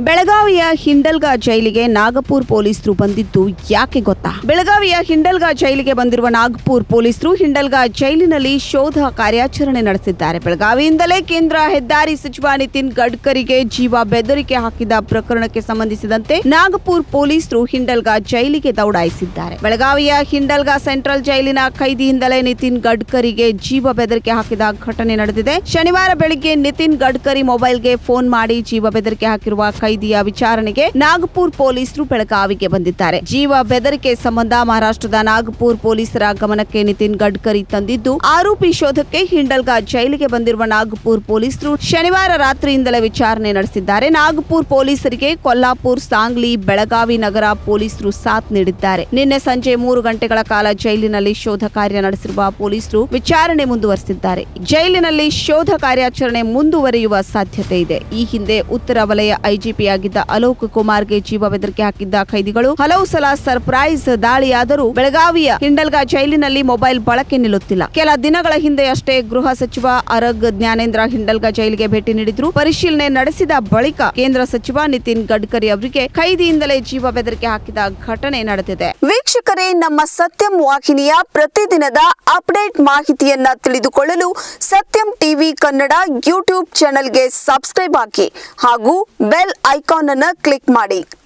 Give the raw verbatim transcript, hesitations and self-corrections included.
ಬೆಳಗಾವಿಯ ಹಿಂಡಲ್ಗಾ ಜೈಲಿಗೆ ನಾಗಪುರ್ ಪೊಲೀಸರು ಬಂದಿದ್ದು ಯಾಕೆ ಗೊತ್ತಾ? ಬೆಳಗಾವಿಯ ಹಿಂಡಲ್ಗಾ ಜೈಲಿಗೆ ಬಂದಿರುವ ನಾಗಪುರ್ ಪೊಲೀಸರು ಹಿಂಡಲ್ಗಾ ಜೈಲಿನಲ್ಲಿ ಶೋಧ ಕಾರ್ಯಾಚರಣೆ ನಡೆಸಿದ್ದಾರೆ. ಬೆಳಗಾವಿಯಿಂದಲೇ ಕೇಂದ್ರ ಹೆದ್ದಾರಿ ಸಚಿವ ನಿತಿನ್ ಗಡ್ಕರಿಗೆ ಜೀವ ಬೆದರಿಕೆ ಹಾಕಿದ ಪ್ರಕರಣಕ್ಕೆ ಸಂಬಂಧಿಸಿದಂತೆ ನಾಗಪುರ್ ಪೊಲೀಸರು ಹಿಂಡಲ್ಗಾ ಜೈಲಿಗೆ ದೌಡಾಯಿಸಿದ್ದಾರೆ. ಬೆಳಗಾವಿಯ ಹಿಂಡಲ್ಗಾ ಸೆಂಟ್ರಲ್ ಜೈಲಿನ ಖೈದಿಯಿಂದಲೇ ನಿತಿನ್ ಗಡ್ಕರಿಗೆ ಜೀವ ಬೆದರಿಕೆ ಹಾಕಿದ ಘಟನೆ ನಡೆದಿದೆ. ಶನಿವಾರ ಬೆಳಿಗ್ಗೆ ನಿತಿನ್ ಗಡ್ಕರಿ ಮೊಬೈಲ್ಗೆ ಫೋನ್ ಮಾಡಿ ಜೀವ ಬೆದರಿಕೆ ಹಾಕಿರುವ ಖೈದಿಯ ವಿಚಾರಣೆಗೆ ನಾಗಪುರ್ ಪೊಲೀಸರು ಬೆಳಗಾವಿಗೆ ಬಂದಿದ್ದಾರೆ. ಜೀವ ಬೆದರಿಕೆ ಸಂಬಂಧ ಮಹಾರಾಷ್ಟ್ರದ ನಾಗಪುರ್ ಪೊಲೀಸರ ಗಮನಕ್ಕೆ ನಿತಿನ್ ಗಡ್ಕರಿ ತಂದಿದ್ದು, ಆರೋಪಿ ಶೋಧಕ್ಕೆ ಹಿಂಡಲ್ಗಾ ಜೈಲಿಗೆ ಬಂದಿರುವ ನಾಗಪುರ್ ಪೊಲೀಸರು ಶನಿವಾರ ರಾತ್ರಿಯಿಂದಲೇ ವಿಚಾರಣೆ ನಡೆಸಿದ್ದಾರೆ. ನಾಗಪುರ್ ಪೊಲೀಸರಿಗೆ ಕೊಲ್ಲಾಪುರ್, ಸಾಂಗ್ಲಿ, ಬೆಳಗಾವಿ ನಗರ ಪೊಲೀಸರು ಸಾಥ್ ನೀಡಿದ್ದಾರೆ. ನಿನ್ನೆ ಸಂಜೆ ಮೂರು ಗಂಟೆಗಳ ಕಾಲ ಜೈಲಿನಲ್ಲಿ ಶೋಧ ಕಾರ್ಯ ನಡೆಸಿರುವ ಪೊಲೀಸರು ವಿಚಾರಣೆ ಮುಂದುವರೆಸಿದ್ದಾರೆ. ಜೈಲಿನಲ್ಲಿ ಶೋಧ ಕಾರ್ಯಾಚರಣೆ ಮುಂದುವರಿಯುವ ಸಾಧ್ಯತೆ ಇದೆ. ಈ ಹಿಂದೆ ಉತ್ತರ ವಲಯ ಐಜಿಪಿಯಾಗಿದ್ದ ಅಲೋಕ್ ಕುಮಾರ್ಗೆ ಜೀವ ಬೆದರಿಕೆ ಹಾಕಿದ್ದ ಖೈದಿಗಳು ಹಲವು ಸಲ ಸರ್ಪ್ರೈಸ್ ದಾಳಿಯಾದರೂ ಬೆಳಗಾವಿಯ ಹಿಂಡಲ್ಗಾ ಜೈಲಿನಲ್ಲಿ ಮೊಬೈಲ್ ಬಳಕೆ ನಿಲ್ಲುತ್ತಿಲ್ಲ. ಕೆಲ ದಿನಗಳ ಹಿಂದೆ ಅಷ್ಟೇ ಗೃಹ ಸಚಿವ ಅರಗ್ ಜ್ಞಾನೇಂದ್ರ ಹಿಂಡಲ್ಗಾ ಜೈಲಿಗೆ ಭೇಟಿ ನೀಡಿದ್ರು. ಪರಿಶೀಲನೆ ನಡೆಸಿದ ಬಳಿಕ ಕೇಂದ್ರ ಸಚಿವ ನಿತಿನ್ ಗಡ್ಕರಿ ಅವರಿಗೆ ಖೈದಿಯಿಂದಲೇ ಜೀವ ಬೆದರಿಕೆ ಹಾಕಿದ ಘಟನೆ ನಡೆದಿದೆ. ವೀಕ್ಷಕರೇ, ನಮ್ಮ ಸತ್ಯಂ ವಾಹಿನಿಯ ಪ್ರತಿದಿನದ ಅಪ್ಡೇಟ್ ಮಾಹಿತಿಯನ್ನ ತಿಳಿದುಕೊಳ್ಳಲು ಸತ್ಯಂ ಟಿವಿ ಕನ್ನಡ ಯೂಟ್ಯೂಬ್ ಚಾನೆಲ್ಗೆ ಸಬ್ಸ್ಕ್ರೈಬ್ ಹಾಕಿ ಹಾಗೂ ಬೆಲ್ ಐಕಾನ್ ಅನ್ನು ಕ್ಲಿಕ್ ಮಾಡಿ.